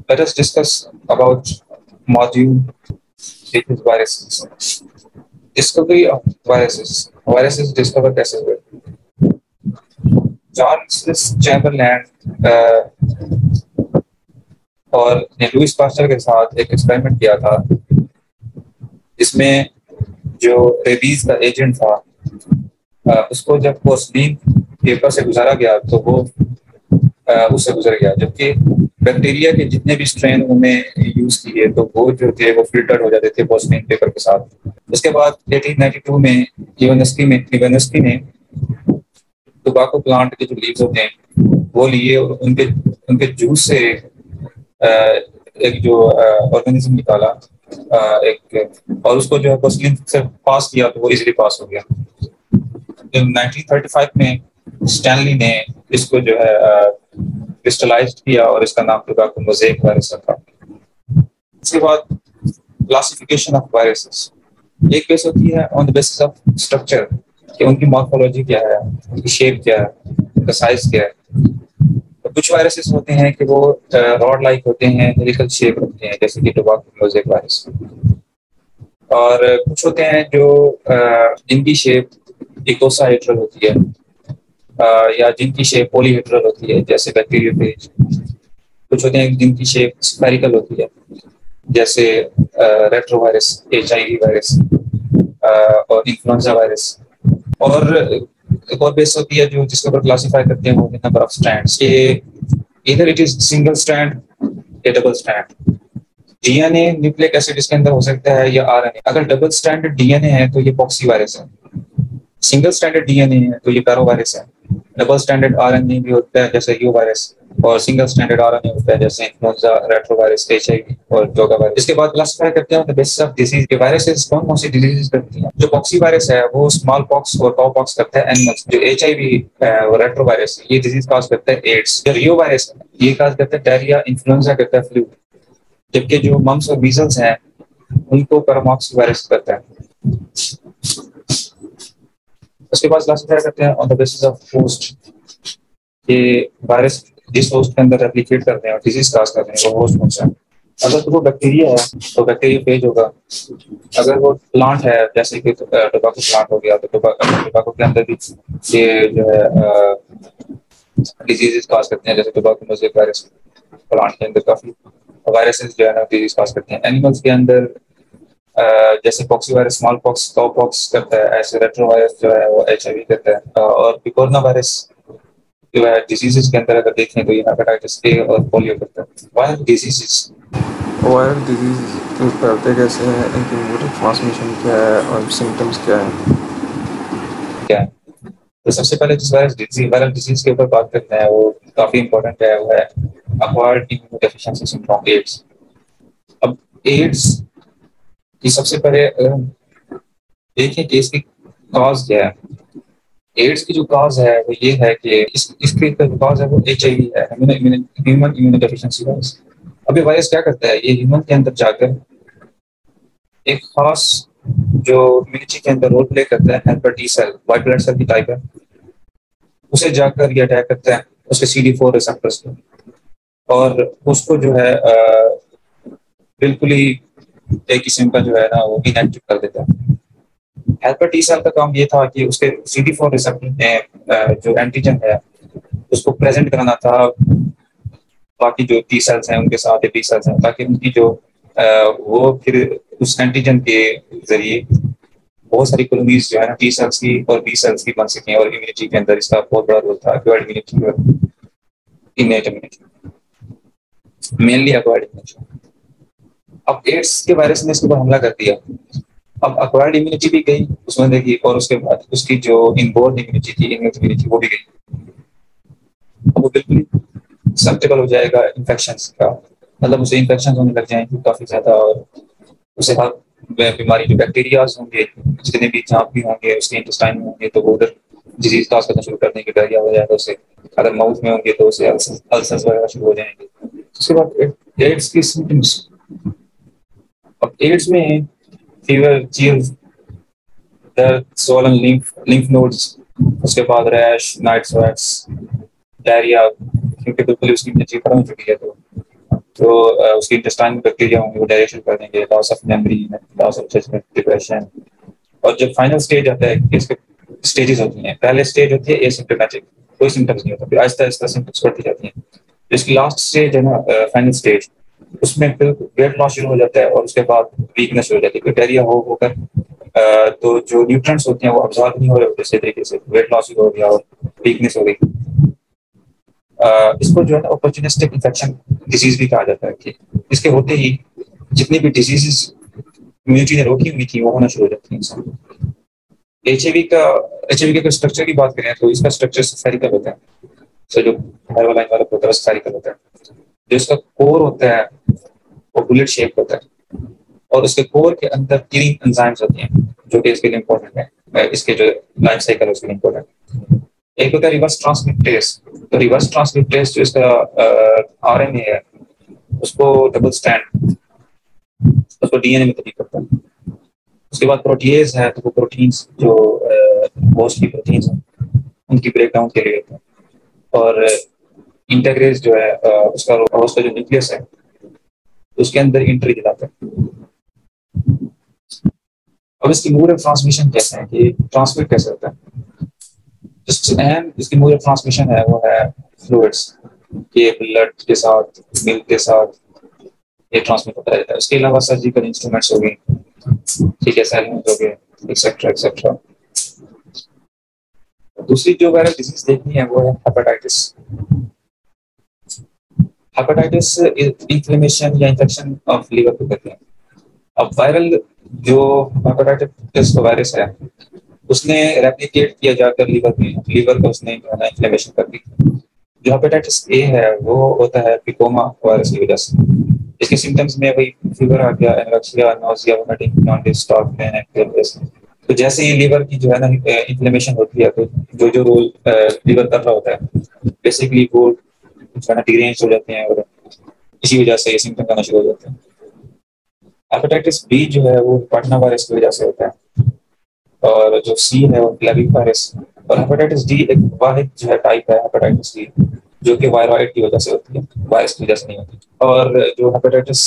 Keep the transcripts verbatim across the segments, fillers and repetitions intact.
Let us discuss about module which is viruses. Discovery of viruses. Viruses discover कैसे हुए? Charles चैम्बरलैंड और ने Louis Pasteur के साथ एक एक्सपेरिमेंट किया था, इसमें जो रेबीज का एजेंट था आ, उसको जब पोर्सिलीन पेपर से गुजारा गया तो वो आ, उससे गुजर गया, जबकि बैक्टीरिया के जितने भी स्ट्रेन उन्हें यूज किए तो वो जो थे वो फिल्टर्ड हो जाते थे पोर्सिलीन पेपर के साथ। उसके बाद अठारह सौ बानवे में इवानस्की में इवानस्की ने टोबैको प्लांट के जो लीव्स होते हैं वो लिए और उनके उनके जूस से आ, एक जो ऑर्गेनिज्म निकाला आ, एक और उसको जो है पोर्सिलीन से पास किया तो वो इजीली पास हो गया। उन्नीस सौ पैंतीस में स्टैनली ने इसको जो है क्रिस्टलाइज किया और इसका नाम टोबैको मोज़ेक वायरस रखा। इसके बाद क्लासिफिकेशन ऑफ वायरसेस। एक बेस होती है on the basis of structure कि उनकी मॉर्फोलॉजी क्या है, उनकी शेप क्या है, उनका साइज क्या है। तो कुछ वायरसेस होते हैं कि वो रॉड लाइक होते हैं, हेलिकल शेप होते हैं, जैसे कि टोबैको मोज़ेक वायरस। और कुछ होते हैं जो जिनकी शेप इकोसाहेड्रल होती है आ, या जिनकी शेप पॉलीहेड्रल होती है, जैसे बैक्टीरियोफेज। कुछ होते हैं जिनकी शेप स्फेरिकल होती है, जैसे रेट्रोवायरस, एचआईवी वायरस और इन्फ्लुएंजा वायरस। और एक और बेस होती है जो जिसके ऊपर क्लासिफाई करते हैं वो नंबर ऑफ स्ट्रैंड्स। ये इधर इट इज सिंगल स्ट्रैंड या double strand. DNA nucleic acid इसके अंदर हो सकता है या आरएनए। अगर डबल स्ट्रैंडेड डीएनए है तो ये पॉक्सी वायरस है। सिंगल स्ट्रैंडेड डीएनए है तो ये पैरोवायरस है। डबल स्ट्रैंडेड आरएनए भी होता है जैसे यू वायरस, और सिंगल स्टैंडर्ड आरएनए होता है जैसे इन्फ्लुएंजा, रेट्रोवायरस, एचआईवी और जोगा वायरस। इसके बाद क्लासिफाई करते हैं द बेसिस ऑफ डिजीज के वायरसेस कौन कौन सी डिजीज करती हैं। जो पॉक्सी वायरस है वो स्मॉल पॉक्स और काउ पॉक्स करता है एनिमल्स। जो एचआईवी और रेट्रोवायरस ये डिजीज काज करता है एड्स। जो रियो वायरस ये काज करता है डायरिया, इन्फ्लुएंजा करता है फ्लू। जबकि जो मम्स और मीजल्स हैं उनको पैरामॉक्स वायरस करता है। उसके बाद क्लासिफाई करते हैं on the basis of host. ये वायरस जिस होस्ट के अंदर रेप्लिकेट करते हैं और डिजीज काज करते हैं वो होस्ट कौन सा है। अगर तो वो बैक्टीरिया है तो बैक्टीरिया फेज होगा। अगर वो प्लांट है जैसे कि टोबैको प्लांट हो गया तो टोबैको के अंदर भी ये जो है डिजीजेस काज करते हैं, जैसे टोबैको मोज़ेक वायरस। प्लांट के अंदर काफी वायरसेस जो है ना डिजीज काज करते हैं। एनिमल्स के अंदर जैसे poxvirus smallpox, cowpox करता है, ऐसे रेट्रोवायरस जो है वो एचआईवी करता है। और पिकोरना वायरस जो है डिजीजेस के अंदर अगर देखें तो ये हेपेटाइटिस ए और पोलियो करता है। वायरल डिजीजेस वायरल डिजीज फैलते कैसे हैं, इनकी मोड ऑफ ट्रांसमिशन क्या है और सिम्टम्स क्या है क्या है। तो सबसे पहले जिस वायरस डिजीज वायरल डिजीज के ऊपर बात करते हैं वो काफी इंपॉर्टेंट है, वो है एक्वायर्ड इम्यूनोडेफिशिएंसी सिंड्रोम, एड्स। अब एड्स की सबसे पहले देखें कि इसकी कॉज क्या है। एड्स की जो कॉज है वो ये है कि इस इसकी जो कॉज है वो एचआईवी है, ह्यूमन इम्यूनोडेफिशिएंसी वायरस। अब ये वायरस क्या करता है, ये ह्यूमन के अंदर जाकर एक खास जो इम्यूनिटी के अंदर रोल प्ले करता है, helper T cell, white blood cell की टाइप है, उसे जाकर ये अटैक करता है उसके सी डी फोर रिसेप्टर्स को, और उसको जो है बिल्कुल ही एक किस्म का जो है ना वो इनएक्टिव कर देता है। हेल्पर टी सेल का काम ये था कि उसके सी डी फोर रिसेप्टर में जो एंटीजन है उसको प्रेजेंट कराना था बाकी जो टी सेल्स हैं उनके साथ, टी सेल्स हैं, ताकि उनकी जो वो फिर उस एंटीजन के जरिए बहुत सारी कॉलोनीज जो है ना टी सेल्स की और बी सेल्स की बन सकें। और इम्यूनिटी के अंदर इसका बहुत बड़ा रोल था, एक्वायर्ड इम्यूनिटी और innate immunity, mainly acquired immunity. अब एड्स के वायरस ने इसके ऊपर हमला कर दिया। अब एक्वायर्ड इम्यूनिटी भी गई उसमें देखिए, और उसके बाद उसकी जो इनबोर्न इम्यूनिटी थी, इनेट इम्यूनिटी, वो भी गई। अब वो बिल्कुल सस्टेबल हो जाएगा इन्फेक्शन का, मतलब उसे इन्फेक्शन होने लग जाएंगे काफी ज्यादा, और उसे हर बीमारी जो बैक्टीरियाज होंगे जितने भी जहाँ भी होंगे उसके इंटेस्टाइन में होंगे तो वो उधर डिजीज काज करना शुरू कर देंगे, डायरिया हो जाएगा उसे। अगर माउथ में होंगे तो उसे अल्सर्स वगैरह शुरू हो जाएंगे। उसके बाद एड्स की सिम्टम्स। अब एड्स में फीवर, चिल्स, दर्द, स्वोलन लिम्फ लिम्फ नोड्स, उसके बाद रैश, नाइट स्वेट्स, डायरिया, क्योंकि बिल्कुल उसकी इम्यूनिटी खत्म हो चुकी है तो तो uh, उसकी इंटेस्टाइन में बैक्टीरिया होंगे, वो डायरेक्शन कर देंगे, loss of memory, loss of judgement, depression. और जब फाइनल स्टेज आता है, इसके स्टेजेस होती हैं। पहले स्टेज होती है एसिम्प्टोमेटिक, कोई सिम्टम्स नहीं होता, फिर आहिस्ता आहिस्ता सिम्टम्स बढ़ती जाती हैं। इसकी लास्ट स्टेज है ना, फाइनल स्टेज, उसमें फिर वेट लॉस शुरू हो जाता है और उसके बाद वीकनेस हो जाती है। डायरिया हो होकर तो जो न्यूट्रिएंट्स होते हैं वो अब्सॉर्ब नहीं हो रहे होते सही तरीके से, वेट लॉस हो गया और वीकनेस हो गई। इसको जो है ना अपॉर्चुनिस्टिक इन्फेक्शन डिजीज भी कहा जाता है कि इसके होते ही जितनी भी डिजीजेस इम्यूनिटी ने रोकी हुई थी वो होना शुरू हो जाती है इंसान। एचआईवी का एचआईवी के स्ट्रक्चर की बात करें तो इसका स्ट्रक्चर स्फेरिकल होता है। सो जो हाइवर लाइन वाला होता है स्फेरिकल होता है। जो इसका कोर होता है वो बुलेट शेप होता है और उसके कोर के अंदर तीन एंजाइम्स होती हैं जो कि इसके लिए इंपॉर्टेंट है, इसके जो लाइफ साइकिल है उसके लिए इंपॉर्टेंट। एक होता है रिवर्स ट्रांसक्रिप्टेज। तो रिवर्स ट्रांसक्रिप्टेज जो इसका आरएनए है उसको डबल स्टैंड, उसको डीएनए में तब्दील करता है। उसके बाद प्रोटीएज है, तो वो प्रोटीन्स जो मोस्टली प्रोटीन्स हैं उनकी ब्रेकडाउन के लिए होते हैं। और इंटेग्रेज जो है उसका उसका जो न्यूक्लियस है उसके अंदर एंट्री दिलाता है। अब इसकी मोड ऑफ ट्रांसमिशन कैसे है कि ट्रांसमिट कैसे होता है। जो अहम इसकी मोड ऑफ ट्रांसमिशन है वो है फ्लूइड्स के ब्लड के साथ, मिल्क के साथ ये ट्रांसमिट होता रहता है। उसके अलावा सर्जिकल इंस्ट्रूमेंट्स हो गए, ठीक है, सैलून्स हो गए, एक्सेट्रा एक्सेट्रा। दूसरी जो वायरल डिजीज देखनी है वो है हेपेटाइटिस। हेपेटाइटिस इन्फ्लेमेशन या इन्फेक्शन ऑफ लीवर को कहते हैं। अब वायरल जो हेपेटाइटिस वायरस है उसने रेप्लिकेट किया जाकर लीवर में, लीवर को उसने इन्फ्लेमेशन कर दी। जो हेपेटाइटिस ए है वो होता है पिकोमा वायरस की वजह से। इसके सिम्टम्स में वही फीवर आ गया, anorexia, nausea, vomiting, jaundice, stock pain, active. तो जैसे ही लीवर की जो है ना इन्फ्लेमेशन होती है तो जो जो रोल लीवर कर रहा होता है बेसिकली वो जो है ना डिरेंज हो जाते हैं और इसी वजह से ये सिम्टम आना शुरू हो जाते हैं। हेपेटाइटिस बी जो है वो पटना वायरस की वजह से होता है और जो सी है वो फ्लेविक वायरस। और हेपेटाइटिस डी एक वाहिद जो है टाइप है हेपेटाइटिस डी जो कि वायरॉइड की वजह से होती है, वायरस की वजह से नहीं होती। और जो हेपेटाइटिस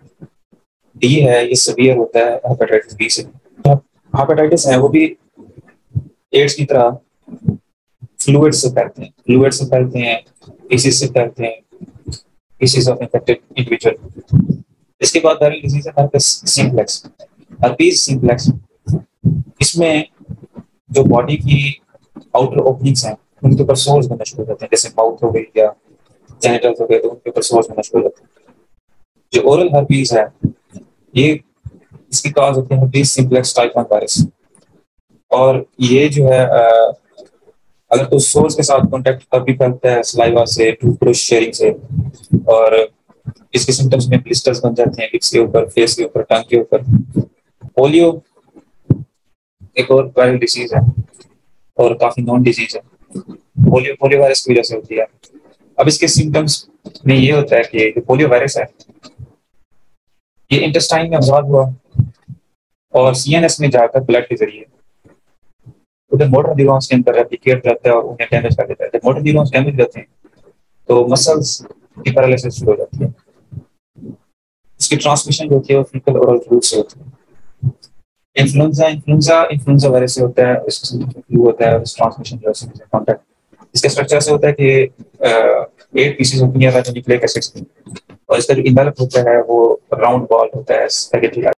डी है ये सीवियर होता है हेपेटाइटिस बी से। हेपेटाइटिस है वो भी एड्स की तरह फ्लूइड से फैलते हैं, फ्लूइड से फैलते हैं, पीसीज से फैलते हैं, पीसीज ऑफ इन्फेक्टेड इंडिविजुअल। इसके बाद वायरल डिजीज है हर्पेस सिम्प्लेक्स। हर्पीज सिम्प्लेक्स इसमें जो बॉडी की आउटर ओपनिंग्स हैं उनके ऊपर सोर्स बनना शुरू हो जाते हैं, जैसे माउथ हो गई या जेनिटल्स हो गए तो उनके ऊपर सोर्स बनना शुरू हो जाते हैं। जो ओरल हर्पीज है ये इसकी कॉज होती है herpes simplex type one virus. और ये जो है आ, अगर तो सोर्स के साथ कांटेक्ट कभी करता है सलाइवा से, टूथब्रश शेयरिंग से, और इसके सिम्टम्स में ब्लिस्टर्स बन जाते हैं लिप्स के ऊपर, फेस के ऊपर, टंग के ऊपर। पोलियो एक और वायरल डिजीज है और काफी नॉन डिजीज है। पोलियो पोलियो वायरस की वजह से होती है। अब इसके सिम्टम्स में ये होता है कि जो पोलियो वायरस है ये इंटेस्टाइन में अब्जॉर्ब हुआ और सीएनएस में जाकर ब्लड के जरिए उधर मोटर न्यूरॉन्स के अंदर रेप्लिकेट करता है और उन्हें डैमेज कर देता है। जब मोटर न्यूरॉन्स डैमेज रहते हैं तो मसल्स की पैरालिसिस शुरू हो जाती है। इसकी ट्रांसमिशन जो होती है वो फीकल ओरल फ्लूइड से होती है। इन्फ्लुएंजा इन्फ्लुएंजा इन्फ्लुएंजा वायरस से होता है, इसका फ्लू होता है और इस ट्रांसमिशन जो है कांटेक्ट। इसके स्ट्रक्चर से होता है कि एट पीसेस होती है न्यूक्लिक एसिड्स की और इसका जो इन्वेलप होता है वो राउंड बॉल होता है स्पैगेटी।